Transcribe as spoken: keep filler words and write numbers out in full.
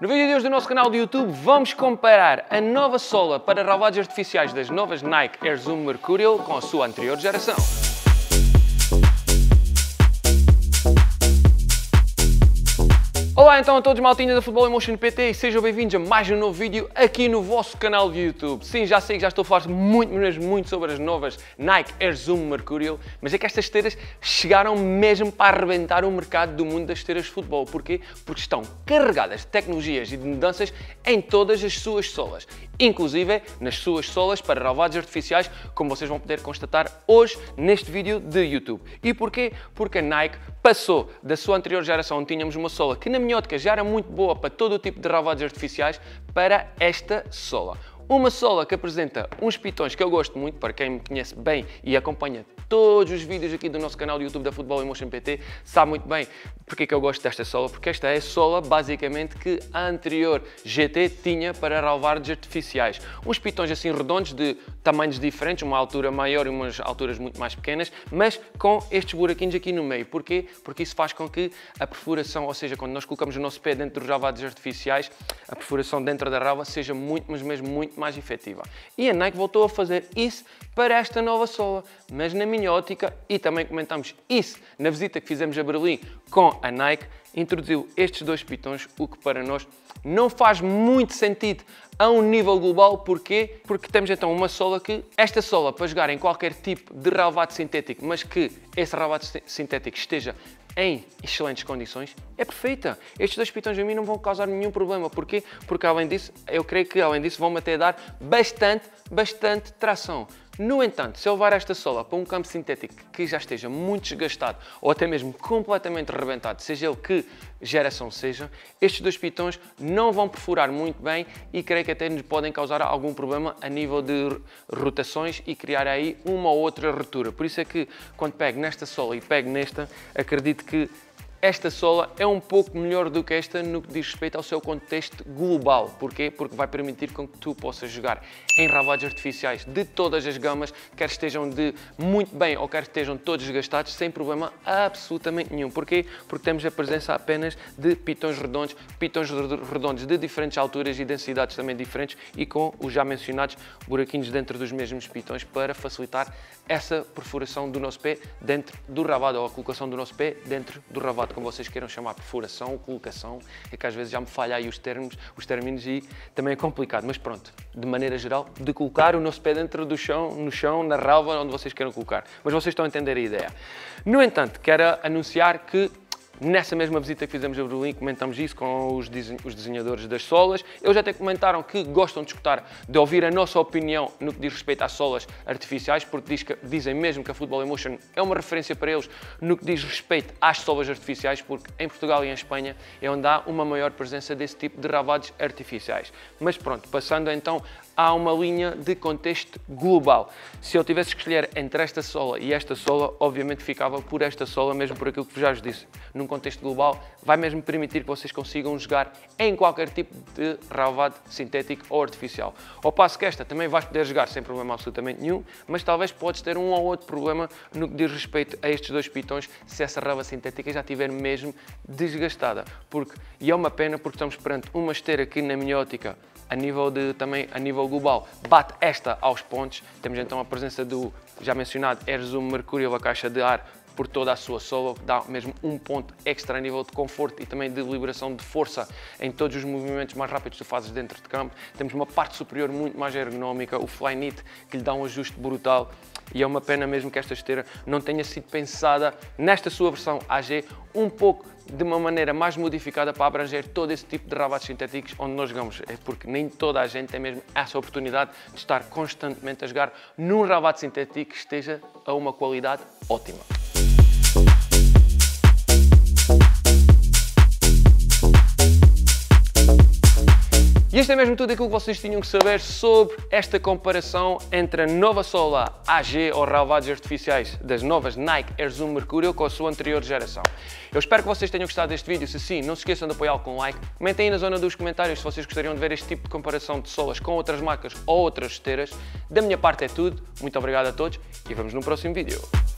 No vídeo de hoje do nosso canal do YouTube vamos comparar a nova sola para relevados artificiais das novas Nike Air Zoom Mercurial com a sua anterior geração. Olá então a todos, maltinha da Futebol Emotion P T, e sejam bem-vindos a mais um novo vídeo aqui no vosso canal de YouTube. Sim, já sei que já estou a falar muito, mesmo muito sobre as novas Nike Air Zoom Mercurial, mas é que estas esteiras chegaram mesmo para arrebentar o mercado do mundo das esteiras de futebol. Porquê? Porque estão carregadas de tecnologias e de mudanças em todas as suas solas, inclusive nas suas solas para relevados artificiais, como vocês vão poder constatar hoje neste vídeo de YouTube. E porquê? Porque a Nike passou da sua anterior geração, onde tínhamos uma sola que na minha ótica já era muito boa para todo o tipo de relevados artificiais, para esta sola. Uma sola que apresenta uns pitões que eu gosto muito, para quem me conhece bem e acompanha todos os vídeos aqui do nosso canal do YouTube da Futebol Emotion P T, sabe muito bem porque é que eu gosto desta sola, porque esta é a sola basicamente que a anterior G T tinha para relevados artificiais. Uns pitões assim redondos de tamanhos diferentes, uma altura maior e umas alturas muito mais pequenas, mas com estes buraquinhos aqui no meio. Porquê? Porque isso faz com que a perfuração, ou seja, quando nós colocamos o nosso pé dentro dos relevados artificiais, a perfuração dentro da relva seja muito, mas mesmo muito mais efetiva. E a Nike voltou a fazer isso para esta nova sola, mas na minha ótica, e também comentamos isso na visita que fizemos a Berlim com a Nike, introduziu estes dois pitões, o que para nós não faz muito sentido a um nível global. Porquê? Porque temos então uma sola que, esta sola para jogar em qualquer tipo de relevado sintético, mas que esse relevado sintético esteja em excelentes condições, é perfeita. Estes dois pitões a mim não vão causar nenhum problema. Porquê? Porque além disso, eu creio que além disso vão-me até dar bastante, bastante tração. No entanto, se eu levar esta sola para um campo sintético que já esteja muito desgastado ou até mesmo completamente rebentado, seja ele que geração seja, estes dois pitões não vão perfurar muito bem e creio que até nos podem causar algum problema a nível de rotações e criar aí uma ou outra ruptura. Por isso é que quando pego nesta sola e pego nesta, acredito que esta sola é um pouco melhor do que esta no que diz respeito ao seu contexto global. Porquê? Porque vai permitir com que tu possas jogar em relevados artificiais de todas as gamas, quer estejam de muito bem ou quer estejam todos desgastados, sem problema absolutamente nenhum. Porquê? Porque temos a presença apenas de pitões redondos, pitões redondos de diferentes alturas e densidades também diferentes e com os já mencionados buraquinhos dentro dos mesmos pitões para facilitar essa perfuração do nosso pé dentro do relevado, ou a colocação do nosso pé dentro do relevado, como vocês queiram chamar, perfuração ou colocação, é que às vezes já me falha aí os termos, os términos e também é complicado, mas pronto, de maneira geral, de colocar o nosso pé dentro do chão, no chão, na relva, onde vocês queiram colocar, mas vocês estão a entender a ideia. No entanto, quero anunciar que nessa mesma visita que fizemos a Berlim, comentamos isso com os desenhadores das solas. Eles até comentaram que gostam de escutar, de ouvir a nossa opinião no que diz respeito às solas artificiais, porque diz que, dizem mesmo que a Futebol Emotion é uma referência para eles no que diz respeito às solas artificiais, porque em Portugal e em Espanha é onde há uma maior presença desse tipo de relevados artificiais. Mas pronto, passando então há uma linha de contexto global. Se eu tivesse que escolher entre esta sola e esta sola, obviamente ficava por esta sola, mesmo por aquilo que já vos disse. Num contexto global, vai mesmo permitir que vocês consigam jogar em qualquer tipo de relevado sintético ou artificial. Ao passo que esta também vais poder jogar sem problema absolutamente nenhum, mas talvez podes ter um ou outro problema no que diz respeito a estes dois pitões se essa relva sintética já estiver mesmo desgastada. Porque, e é uma pena porque estamos perante uma esteira que, na minha ótica, a nível de, também a nível global, bate esta aos pontos. Temos então a presença do já mencionado Air Zoom Mercurial, a caixa de ar por toda a sua sola, que dá mesmo um ponto extra a nível de conforto e também de liberação de força em todos os movimentos mais rápidos que tu fazes dentro de campo. Temos uma parte superior muito mais ergonómica, o Flyknit, que lhe dá um ajuste brutal. E é uma pena mesmo que esta esteira não tenha sido pensada nesta sua versão A G um pouco de uma maneira mais modificada para abranger todo esse tipo de relevados sintéticos onde nós jogamos. É porque nem toda a gente tem mesmo essa oportunidade de estar constantemente a jogar num relevado sintético que esteja a uma qualidade ótima. E isto é mesmo tudo aquilo que vocês tinham que saber sobre esta comparação entre a nova sola A G ou relevados artificiais das novas Nike Air Zoom Mercurial com a sua anterior geração. Eu espero que vocês tenham gostado deste vídeo. Se sim, não se esqueçam de apoiá-lo com um like. Comentem aí na zona dos comentários se vocês gostariam de ver este tipo de comparação de solas com outras marcas ou outras esteiras. Da minha parte é tudo. Muito obrigado a todos e vemos no próximo vídeo.